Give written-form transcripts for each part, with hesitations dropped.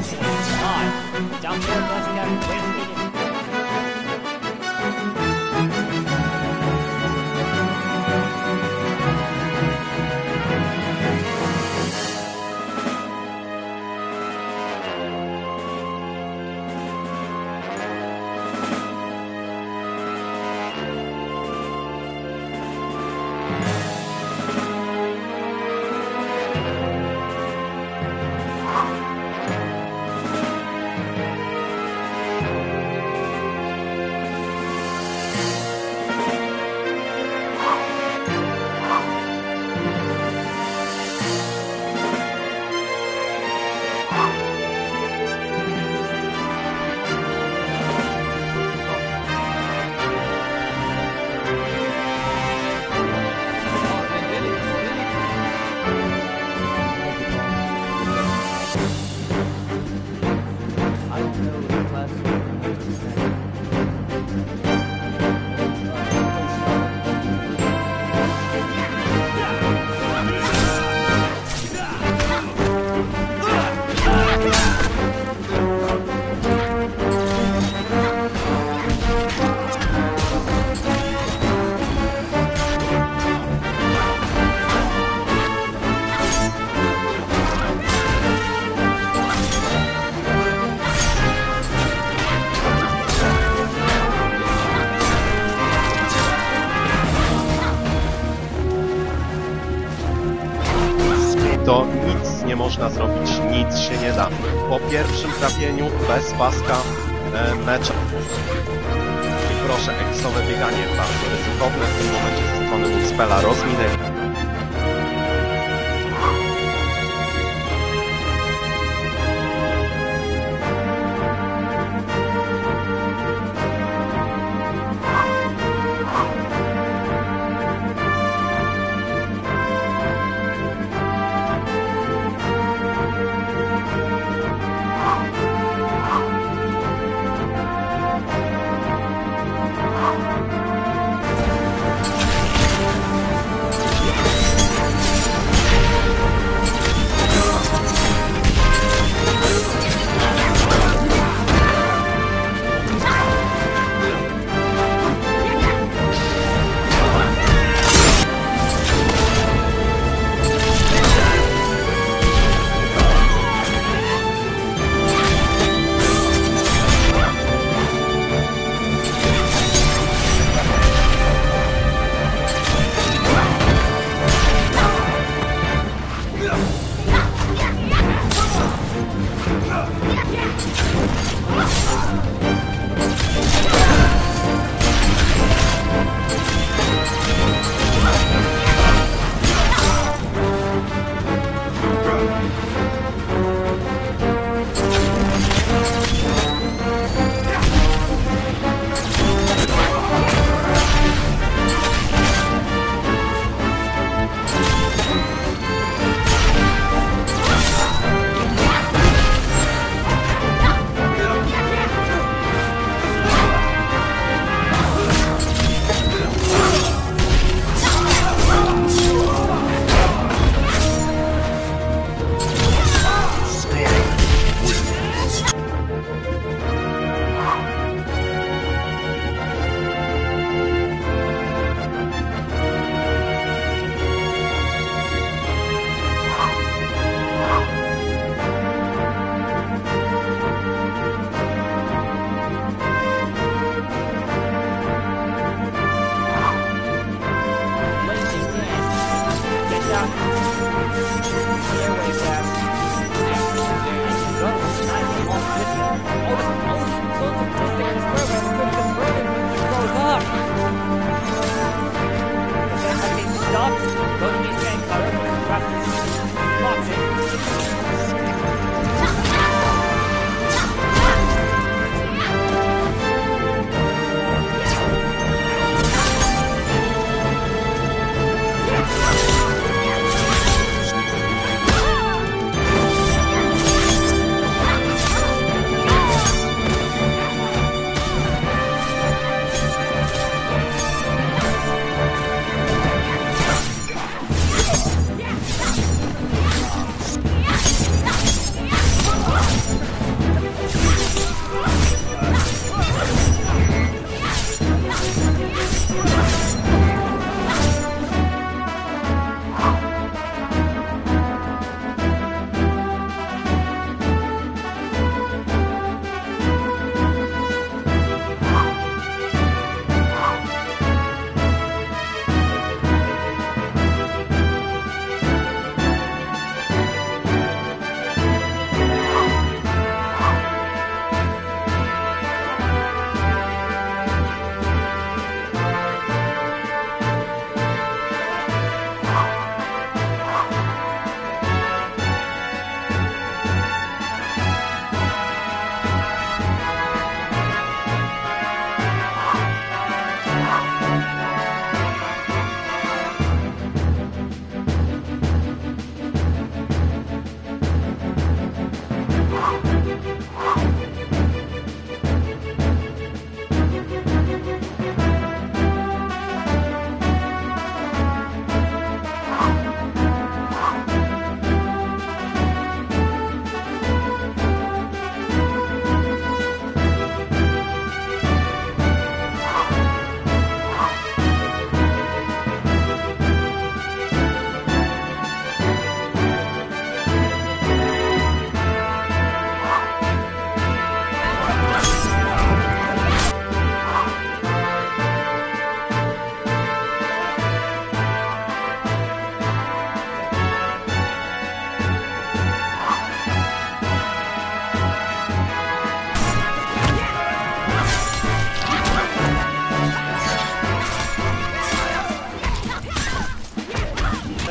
Down short, doesn't have way to lead it. To nic nie można zrobić, nic się nie da. Po pierwszym trafieniu bez paska mecza. I proszę, eksowe bieganie bardzo ryzykowne w tym momencie ze strony Moonspella rozminęli.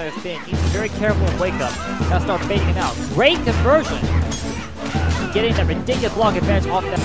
have been. Needs to be very careful with wake up. Gotta start baiting him out. Great conversion! Getting that ridiculous block advantage off that.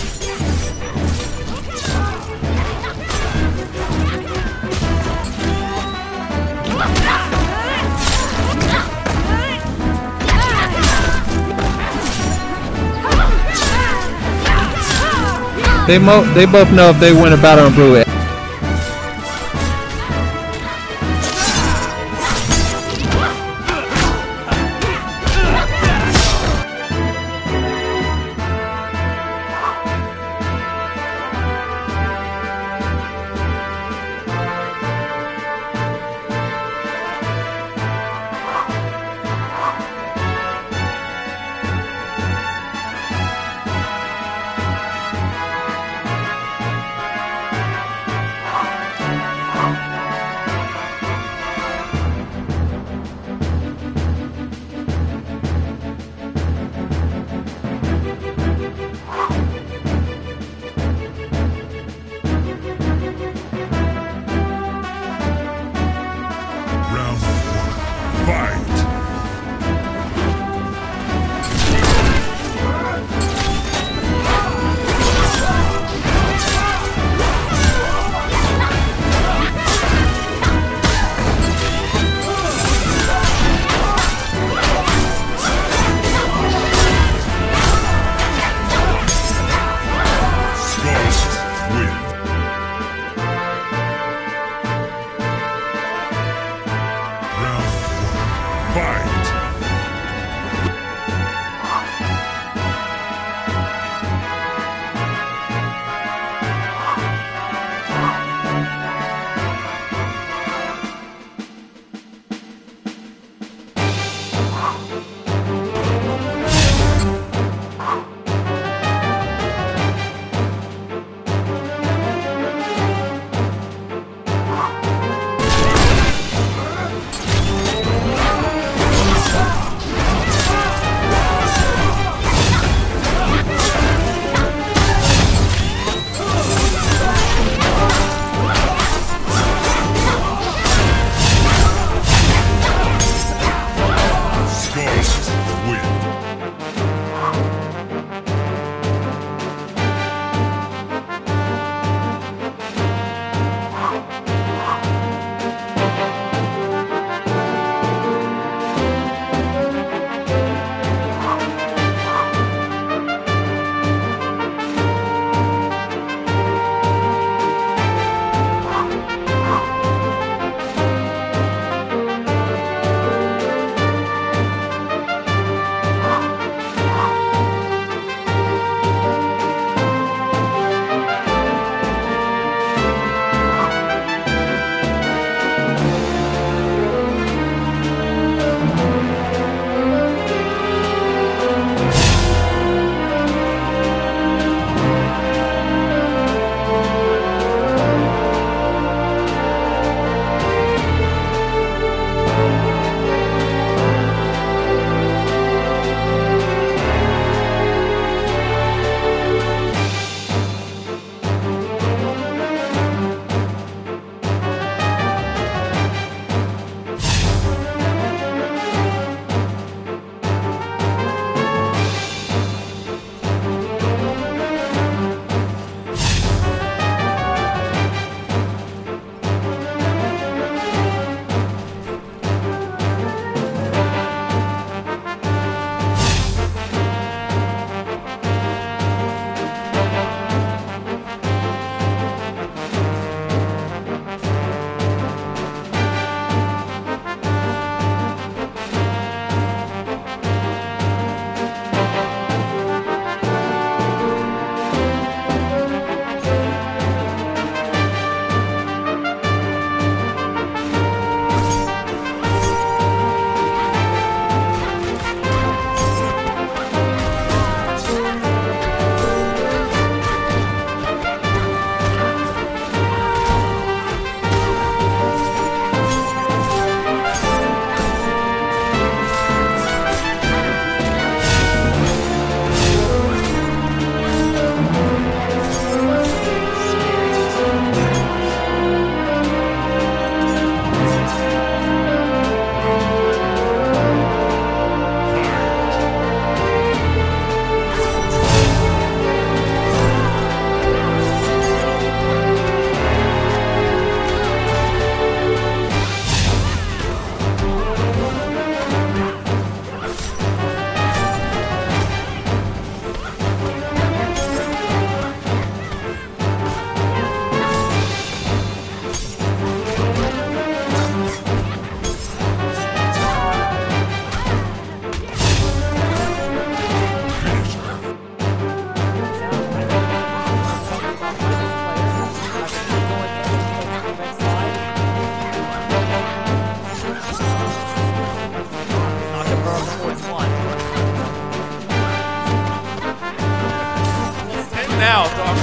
They both know if they win a battle on blue. out, dog.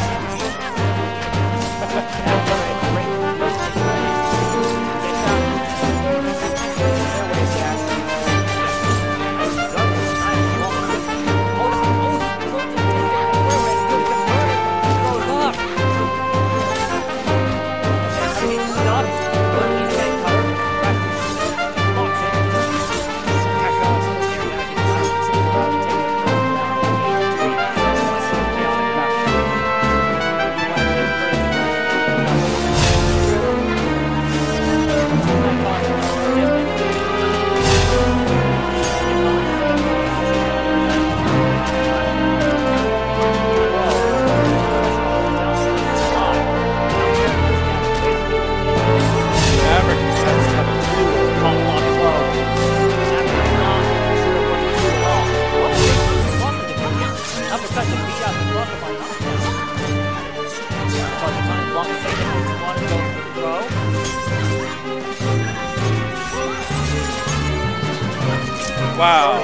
Wow.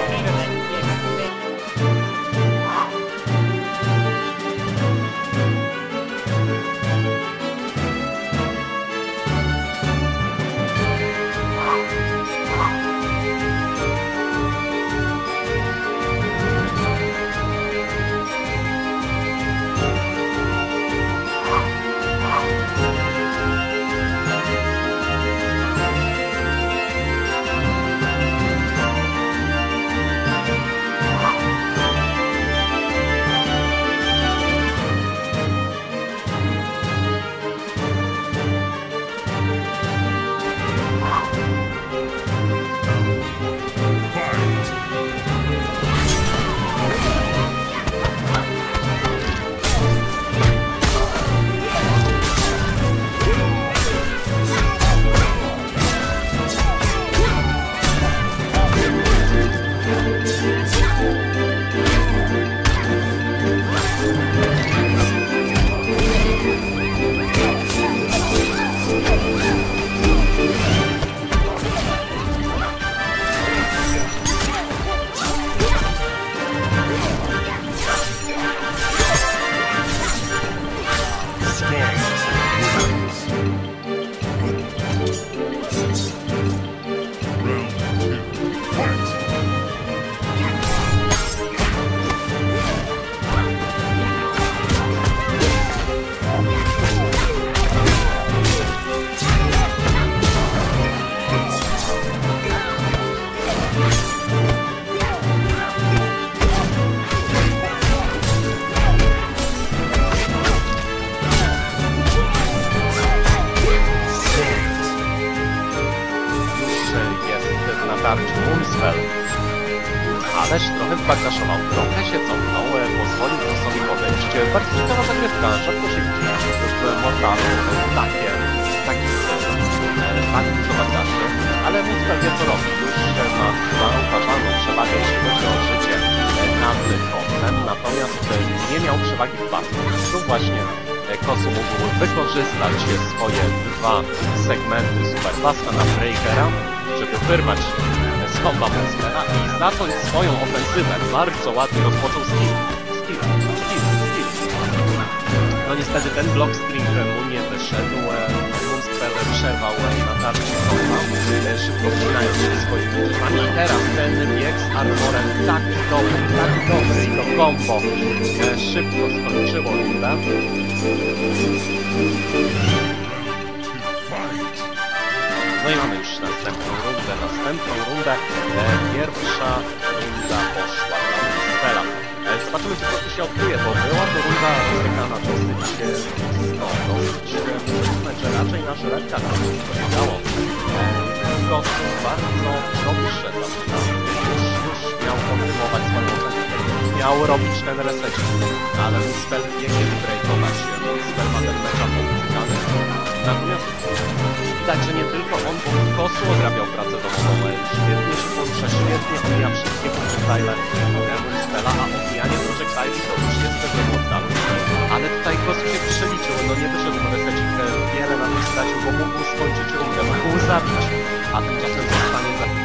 Ależ trochę zbagaszował, trochę się cofnął, pozwolił Crossowi podejść. Bardzo ciekawa zagrywka, rzadko się widzi w Mortalu taki dużo bagaży, ale Muspel wie co robi, już ma zauważalną przewagę, jeśli chodzi o życie nad Kosem, natomiast nie miał przewagi w pasku. Tu właśnie Kosu mógł wykorzystać swoje dwa segmenty Superpassa na Breakera, żeby wyrwać z komba Muspela i zacząć swoją ofensywę. Bardzo ładnie rozpoczął skill. No niestety ten block string mu nie wyszedł. Muspel przerwał natarcie komba, szybko wcinając się swoimi drzwiami. I teraz ten bieg z armorem tak dobry i to combo szybko skończyło rundę. No i mamy już następną rundę. Pierwsza runda poszła dla Muspela. Zobaczymy, co tu się odkryje, bo była to runda rozegrana dosyć że raczej na żyletka nam się dało. Kosu bardzo dobrze zaczyna. Już miał kontynuować swoją ofensywę. Miał robić ten resecik, ale Muspel wie kiedy breakować. Muspel ma ten mecza podtykany. Natomiast widać, że nie tylko on, bo Kosu odrabiał pracę domową. Świetnie się porusza, świetnie omija wszystkie projectile Muspela, a omijanie projectile to już jest pewnie Mortalu. Ale tutaj Kosu się przeliczył, no nie wyszedł na resecik, wiele na tym stracił, bo mógł skończyć rundę, mógł zabić, a tymczasem zostanie zabity.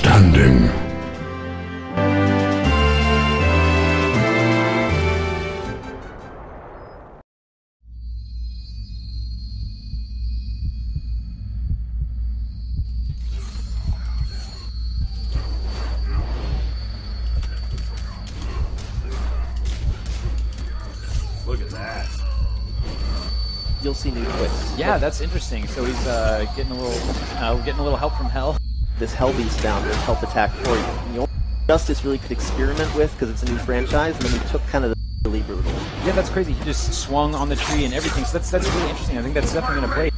standing. Look at that. You'll see new twists. Yeah, that's interesting. So he's getting a little help from Hell. This Hell Beast down, this help attack for you. And the only Justice really could experiment with because it's a new franchise, and then we took kind of the really brutal. Yeah, that's crazy. He just swung on the tree and everything. So that's really interesting. I think that's definitely going to play.